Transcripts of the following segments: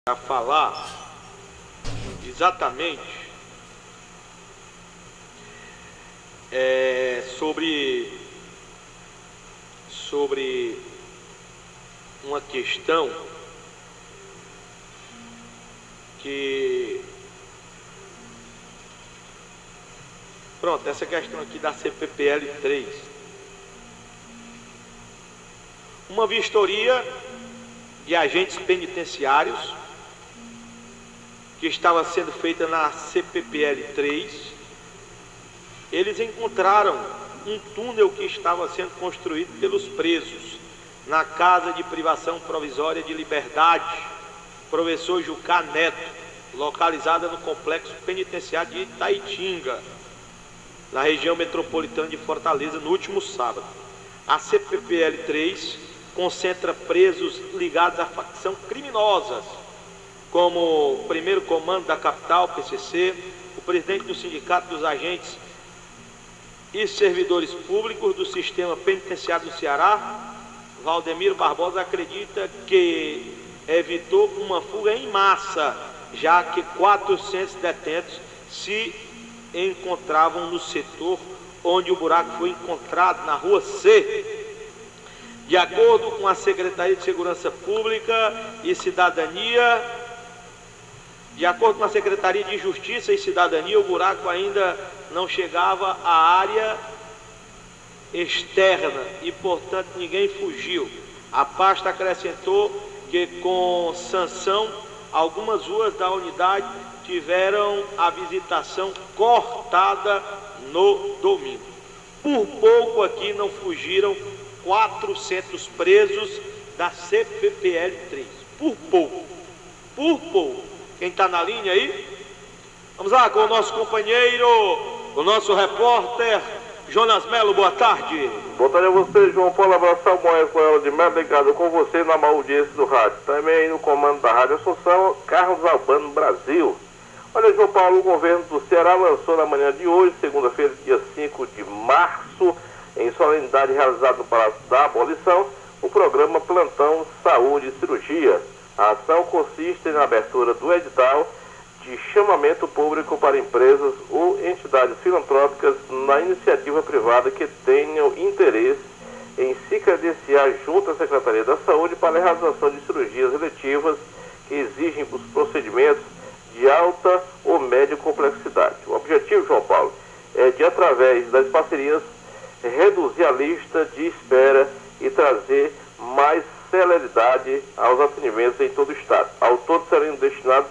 a falar exatamente sobre uma questão que... Pronto, essa questão aqui da CPPL 3. Uma vistoria de agentes penitenciários que estava sendo feita na CPPL 3, eles encontraram um túnel que estava sendo construído pelos presos na Casa de Privação Provisória de Liberdade, Professor Jucá Neto, localizada no Complexo Penitenciário de Itaitinga, na região metropolitana de Fortaleza, no último sábado. A CPPL 3 concentra presos ligados a facção criminosas, como o primeiro comando da capital, PCC, o presidente do Sindicato dos Agentes e Servidores Públicos do Sistema Penitenciário do Ceará, Valdemiro Barbosa, acredita que evitou uma fuga em massa, já que 400 detentos se encontravam no setor onde o buraco foi encontrado, na Rua C. De acordo com a Secretaria de Segurança Pública e Cidadania, de acordo com a Secretaria de Justiça e Cidadania, o buraco ainda não chegava à área externa e, portanto, ninguém fugiu. A pasta acrescentou que, com sanção, algumas ruas da unidade tiveram a visitação cortada no domingo. Por pouco aqui não fugiram 400 presos da CPPL 3. Por pouco. Por pouco. Quem está na linha aí? Vamos lá com o nosso companheiro, o nosso repórter, Jonas Melo. Boa tarde. Boa tarde a você, João Paulo. Abração, Moisés de Melo, ligado com você na audiência do rádio. Também no comando da Rádio Assunção, Carlos Albano, Brasil. Olha, João Paulo, o governo do Ceará lançou na manhã de hoje, segunda-feira, dia 5 de março, em solenidade realizada no Palácio da Abolição, o programa Plantão Saúde e Cirurgia. A ação consiste na abertura do edital de chamamento público para empresas ou entidades filantrópicas na iniciativa privada que tenham interesse em se credenciar junto à Secretaria da Saúde para a realização de cirurgias eletivas que exigem os procedimentos de alta ou média complexidade. O objetivo, João Paulo, é de, através das parcerias, reduzir a lista de espera e trazer mais celeridade aos atendimentos em todo o estado. Ao todo serão destinados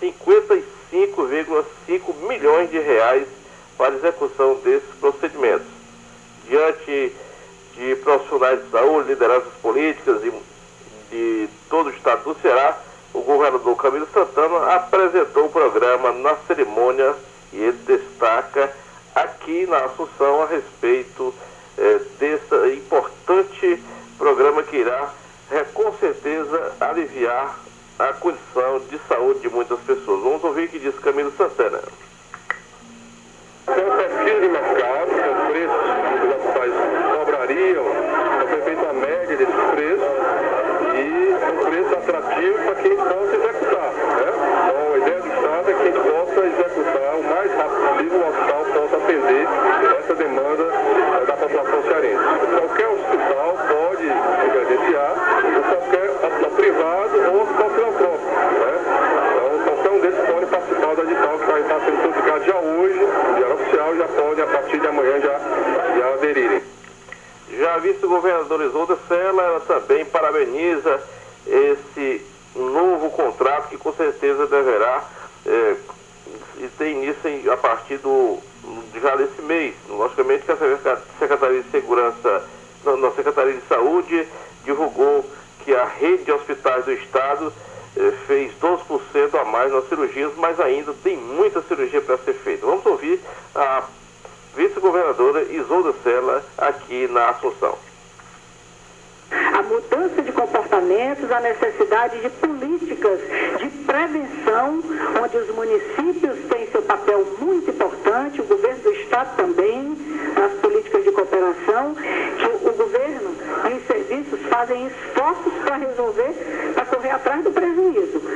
55,5 milhões de reais para a execução desses procedimentos. Diante de profissionais de saúde, lideranças políticas e de todo o estado do Ceará, o governador Camilo Santana apresentou o programa na cerimônia e ele destaca aqui na Assunção a respeito desse importante programa que irá, com certeza, aliviar a condição de saúde de muitas pessoas. Vamos ouvir o que diz Camilo Santana. Então, pesquisa de mercado, os preços que os hospitais cobrariam, para ser feita a média desses preços e um preço atrativo para quem possa executar, né? Então, a ideia do Estado é que a gente possa executar o mais rápido possível, o hospital possa atender essa demanda da população cearense. Qualquer hospital pode se credenciar, ou qualquer hospital privado ou hospital filantrópico, né? Então, qualquer um desses pode participar do edital que vai estar sendo publicado já hoje, no Diário Oficial, já podem, a partir de amanhã, já aderirem. Já a vice-governadora Isolda Sela, ela também parabeniza esse novo contrato que com certeza deverá e tem início a partir já desse mês. Logicamente que a Secretaria de Segurança, a Secretaria de Saúde divulgou que a rede de hospitais do estado fez 12% a mais nas cirurgias, mas ainda tem muita cirurgia para ser feita. Vamos ouvir a vice-governadora Isolda Sela aqui na Assunção. A mudança de comportamentos, a necessidade de políticas de prevenção, onde os municípios têm seu papel muito importante, o governo do estado também, nas políticas de cooperação, que o governo e os serviços fazem esforços para resolver, para correr atrás do prejuízo. Mas se a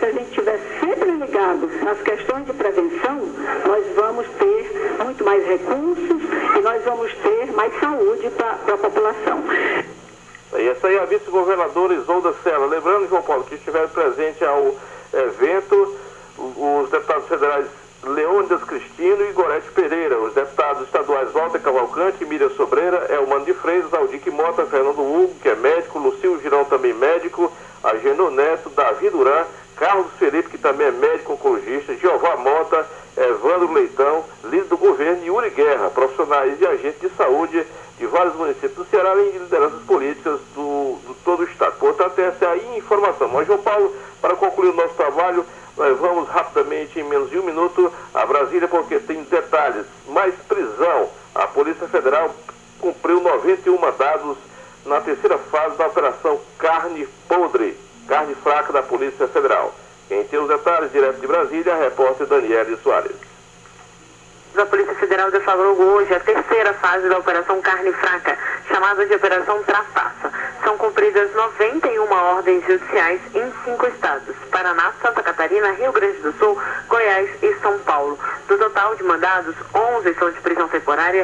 a gente estiver sempre ligado nas questões de prevenção, nós vamos ter muito mais recursos e nós vamos ter mais saúde para a população. E essa aí é a vice-governadora Isolda Sela. Lembrando, João Paulo, que estiveram presentes ao evento os deputados federais Leônidas Cristino e Gorete Pereira, os deputados estaduais Walter Cavalcante, Miriam Sobreira, Elmano de Freitas, Aldique Mota, Fernando Hugo, que é médico, Lucil Girão, também médico, Ageno Neto, Davi Duran, Carlos Felipe, que também é médico oncologista, Jeová Mota, Evandro Leitão, líder do governo, e Uri Guerra, profissionais e agentes de saúde de vários municípios do Ceará, além de lideranças políticas do todo o estado. Portanto, essa é a informação. Mas, João Paulo, para concluir o nosso trabalho, nós vamos rapidamente, em menos de um minuto, a Brasília, porque tem detalhes. Mais prisão. A Polícia Federal cumpriu 91 mandados na terceira fase da Operação Carne Podre, carne fraca da Polícia Federal. Quem tem os detalhes, direto de Brasília, a repórter Daniele Soares. A Polícia Federal deflagrou hoje a terceira fase da Operação Carne Fraca, chamada de Operação Trapaça. São cumpridas 91 ordens judiciais em 5 estados: Paraná, Santa Catarina, Rio Grande do Sul, Goiás e São Paulo. Do total de mandados, 11 são de prisão temporária,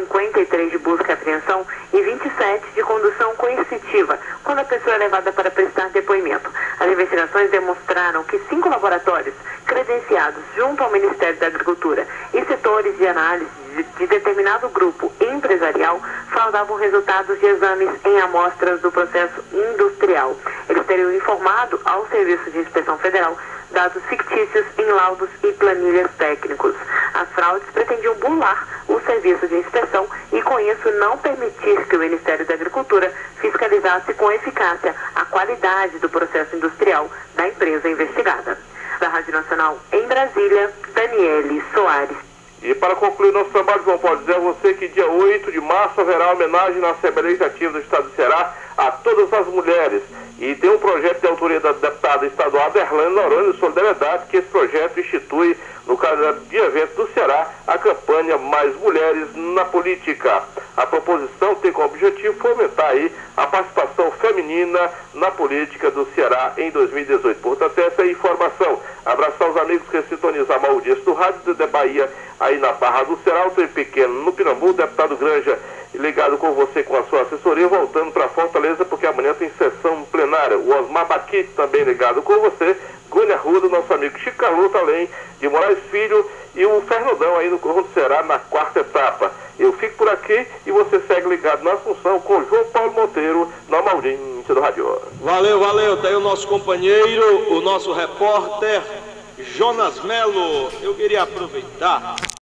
53 de busca e apreensão e 27 de condução coercitiva, quando a pessoa é levada para prestar depoimento. As investigações demonstraram que 5 laboratórios credenciados junto ao Ministério da Agricultura e setores de análise de determinado grupo empresarial fraudavam resultados de exames em amostras do processo industrial. Eles teriam informado ao Serviço de Inspeção Federal dados fictícios em laudos e planilhas técnicos. As fraudes pretendiam burlar o Serviço de Inspeção e, com isso, não permitir que o Ministério da Agricultura fiscalizasse com eficácia a qualidade do processo industrial da empresa investigada. Da Rádio Nacional em Brasília, Daniele Soares. E para concluir nosso trabalho, João Paulo, dizer a você que dia 8 de março haverá homenagem na Assembleia Legislativa do Estado do Ceará a todas as mulheres. E tem um projeto de autoria da deputada estadual Aderlane Noronha de Solidariedade, que esse projeto institui no calendário de eventos do Ceará a campanha Mais Mulheres na Política. A proposição tem como objetivo fomentar aí a participação feminina na política do Ceará em 2018. Portanto, essa é a informação. Abraçar os amigos que sintonizaram a audiência do Rádio da Bahia aí na Barra do Ceará, o trem pequeno no Pirambu, deputado Granja ligado com você, com a sua assessoria, voltando para Fortaleza, porque amanhã tem sessão plenária. O Osmar Baquite também ligado com você, Gônia Ruda, nosso amigo Chico Carluto, além de Moraes Filho e o Fernandão aí no Corro do Ceará na 4ª etapa. Eu fico por aqui e você segue ligado na Assunção com João Paulo Monteiro, na audiência do Rádio. Valeu, valeu. Tá aí o nosso companheiro, o nosso repórter Jonas Melo. Eu queria aproveitar